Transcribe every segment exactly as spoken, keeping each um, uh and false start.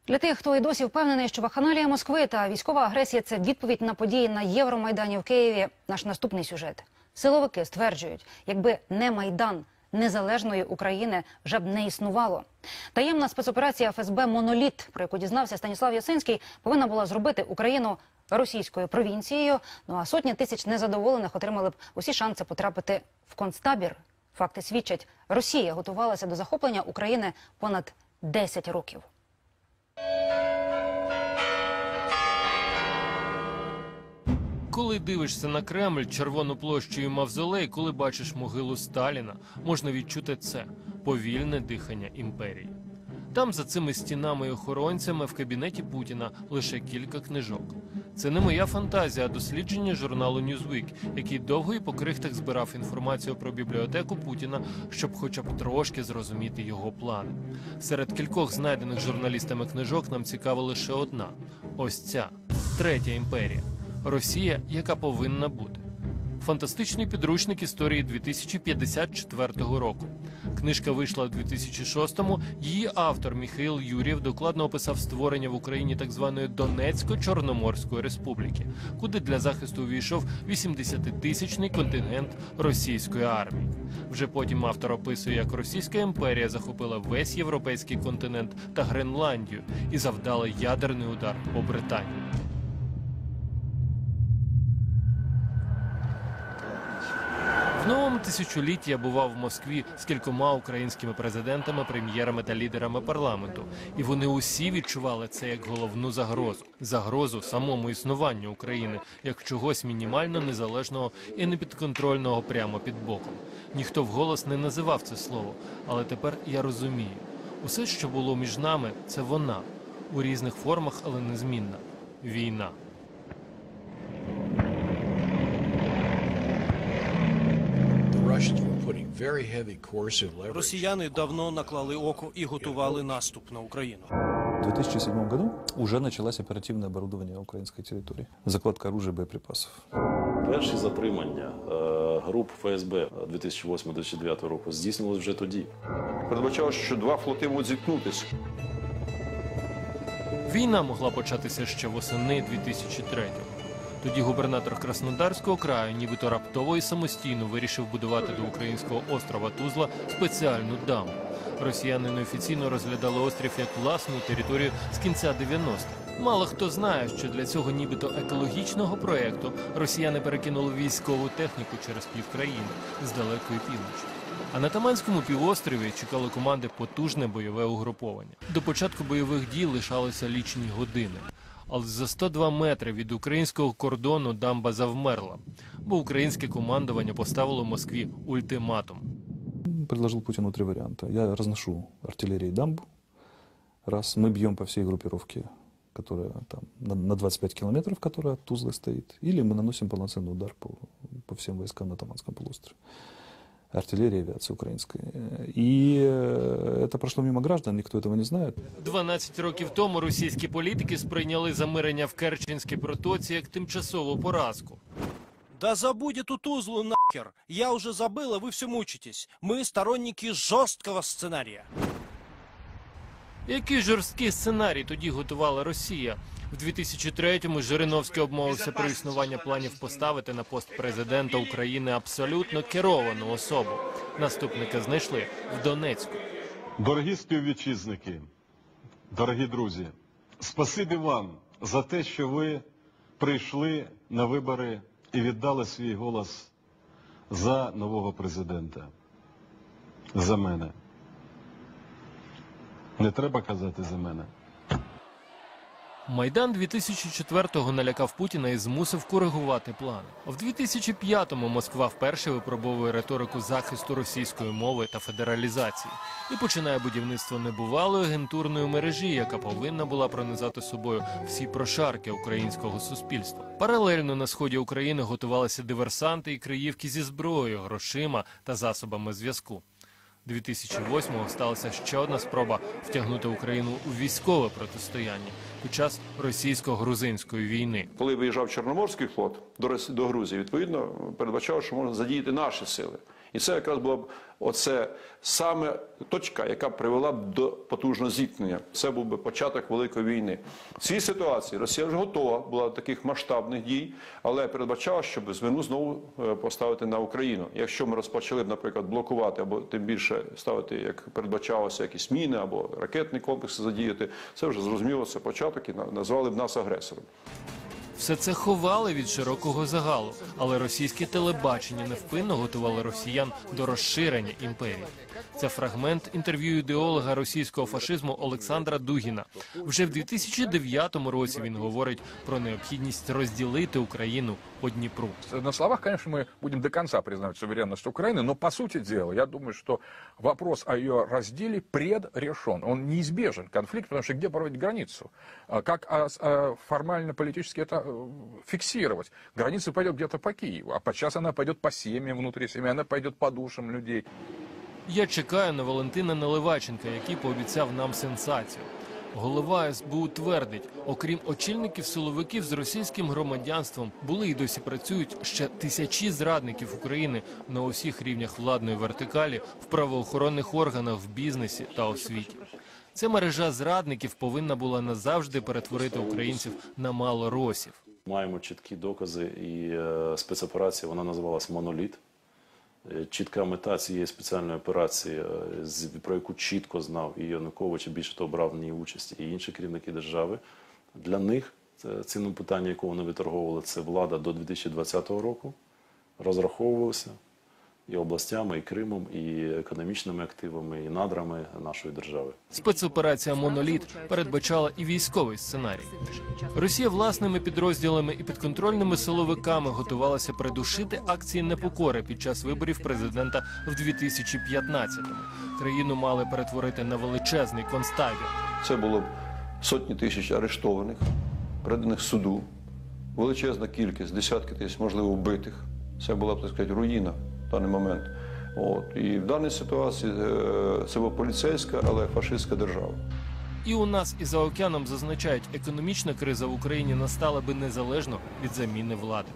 Для тих, хто і досі впевнений, що вакханалія Москви та військова агресія – це відповідь на події на Євромайдані в Києві, наш наступний сюжет. Силовики стверджують, якби не Майдан, незалежної України вже б не існувало. Таємна спецоперація еф ес бе «Моноліт», про яку дізнався Станіслав Ясинський, повинна була зробити Україну російською провінцією, ну а сотні тисяч незадоволених отримали б усі шанси потрапити в концтабір. Факти свідчать, Росія готувалася до захоплення України понад десять років. Коли дивишся на Кремль, Червону площу і Мавзолей, коли бачиш могилу Сталіна, можна відчути це – повільне дихання імперії. Там, за цими стінами і охоронцями, в кабінеті Путіна лише кілька книжок. Це не моя фантазія, а дослідження журналу Newsweek, який довго і по крихтах збирав інформацію про бібліотеку Путіна, щоб хоча б трошки зрозуміти його плани. Серед кількох знайдених журналістами книжок нам цікава лише одна – ось ця – Третя імперія. Росія, яка повинна бути. Фантастичний підручник історії дві тисячі п'ятдесят четвертого року. Книжка вийшла у дві тисячі шостому. Її автор Міхаїл Юрєв докладно описав створення в Україні так званої Донецько-Чорноморської республіки, куди для захисту увійшов вісімдесятитисячний контингент російської армії. Вже потім автор описує, як Російська імперія захопила весь європейський континент та Гренландію і завдала ядерний удар по Британії. В новому тисячолітті я бував в Москві з кількома українськими президентами, прем'єрами та лідерами парламенту. І вони усі відчували це як головну загрозу. Загрозу самому існуванню України, як чогось мінімально незалежного і непідконтрольного прямо під боком. Ніхто вголос не називав це слово, але тепер я розумію. Усе, що було між нами, це вона. У різних формах, але незмінна. Війна. Росіяни давно наклали око і готували наступ на Україну. В две тысячи седьмом году уже началось оперативное оборудование украинской территории. Закладка оружия и боеприпасов. Перші затримання е, груп еф ес бе дві тисячі восьмого - дві тисячі дев'ятого року здійснилось вже тоді. Передбачалося, що два флоти можуть зіткнутися. Війна могла початися ще восени дві тисячі третього. Тоді губернатор Краснодарського краю нібито раптово і самостійно вирішив будувати до українського острова Тузла спеціальну дамбу. Росіяни неофіційно розглядали острів як власну територію з кінця дев'яностих. Мало хто знає, що для цього нібито екологічного проєкту росіяни перекинули військову техніку через півкраїни з далекої півночі. А на Таманському півострові чекало команди потужне бойове угруповання. До початку бойових дій лишалося лічені години. Але за сто два метри від українського кордону дамба завмерла, бо українське командування поставило Москві ультиматум. Предложил Путину три варианта. Я разношу артиллерии дамбу. Раз. Мы бьем по всей группировке, которая там на двадцать пять километров, которая от Тузлы стоит. Или мы наносим полноценный удар по, по всем войскам на Таманском полуострове. Артиллерия, авиация украинская. И это прошло мимо граждан, никто этого не знает. дванадцять років тому російські політики сприйняли замирення в Керченській протоці як тимчасову поразку. Да забудь эту Тузлу нахер! Я уже забыла, вы все мучитесь. Мы сторонники жесткого сценария. Який жорсткий сценарій тоді готувала Росія? В дві тисячі третьому Жириновський обмовився про існування планів поставити на пост президента України абсолютно керовану особу. Наступника знайшли в Донецьку. Дорогі співвітчизники, дорогі друзі, спасибі вам за те, що ви прийшли на вибори і віддали свій голос за нового президента. За мене. Не треба казати за мене. Майдан дві тисячі четвертого налякав Путіна і змусив коригувати плани. В дві тисячі п'ятому Москва вперше випробовує риторику захисту російської мови та федералізації. І починає будівництво небувалої агентурної мережі, яка повинна була пронизати собою всі прошарки українського суспільства. Паралельно на сході України готувалися диверсанти і криївки зі зброєю, грошима та засобами зв'язку. дві тисячі восьмого сталася ще одна спроба втягнути Україну у військове протистояння під час російсько-грузинської війни. Коли виїжджав Чорноморський флот до Грузії, відповідно, передбачав, що можна задіяти наші сили. І це якраз була б оце саме точка, яка привела б до потужного зіткнення. Це був би початок Великої війни. В цій ситуації Росія вже готова була до таких масштабних дій, але передбачала, щоб звину знову поставити на Україну. Якщо ми розпочали б, наприклад, блокувати, або тим більше ставити, як передбачалося, якісь міни, або ракетні комплекси задіяти, це вже зрозуміло, це початок і назвали б нас агресором. Все це ховали від широкого загалу, але російське телебачення невпинно готувало росіян до розширення імперії. Це фрагмент інтерв'ю ідеолога російського фашизму Олександра Дугіна. Вже в дві тисячі дев'ятому році він говорить про необхідність розділити Україну по Дніпру. На словах, конечно, мы будем до конца признавать суверенность Украины, но по сути дела, я думаю, что вопрос о ее разделе предрешен. Он неизбежен, конфликт, потому что где проводить границу? Как формально политически это фиксировать? Граница пойдет где-то по Киеву, а подчас она пойдет по семьям внутри семьи, она пойдет по душам людей. Я чекаю на Валентина Наливайченка, який пообіцяв нам сенсацію. Голова ес бе у твердить, окрім очільників силовиків з російським громадянством, були і досі працюють ще тисячі зрадників України на усіх рівнях владної вертикалі, в правоохоронних органах, в бізнесі та освіті. Ця мережа зрадників повинна була назавжди перетворити українців на малоросів. Маємо чіткі докази, і е, спецоперація, вона називалась «Моноліт». Чітка мета цієї спеціальної операції, про яку чітко знав і Янукович, і більше того брав в ній участь, і інші керівники держави. Для них цінним питання, яке вони виторговували, це влада до дві тисячі двадцятого року, розраховувалися і областями, і Кримом, і економічними активами, і надрами нашої держави. Спецоперація «Моноліт» передбачала і військовий сценарій. Росія власними підрозділами і підконтрольними силовиками готувалася придушити акції непокори під час виборів президента в дві тисячі п'ятнадцятому. Країну мали перетворити на величезний концтабір. Це було б сотні тисяч арештованих, переданих суду, величезна кількість, десятки тисяч, можливо, вбитих. Це була б, так сказати, руїна в даний момент. От. І в даній ситуації це була поліцейська, але фашистська держава. І у нас, і за океаном зазначають, економічна криза в Україні настала би незалежно від заміни влади.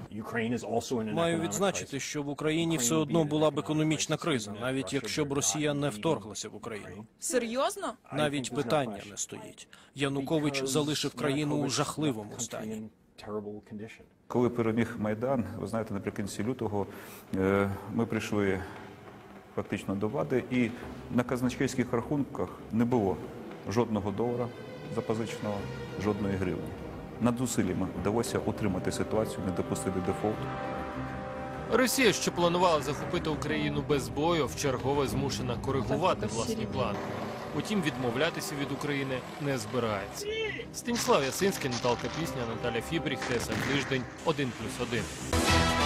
Маю відзначити, що в Україні все одно була б економічна криза, навіть якщо б Росія не вторглася в Україну. Серйозно? Навіть питання не стоїть. Янукович залишив країну у жахливому стані. Коли переміг Майдан, ви знаєте, наприкінці лютого ми прийшли фактично до влади, і на казначейських рахунках не було жодного долара запозиченого, жодної гривні. Над зусиллями вдалося утримати ситуацію, не допустити дефолту. Росія, що планувала захопити Україну без бою, вчергове змушена коригувати власні плани. Утім, відмовлятися від України не збирається. Станіслав Ясинський, Наталка Пісня, Наталя Фібріх, ТСН Тиждень, один плюс один.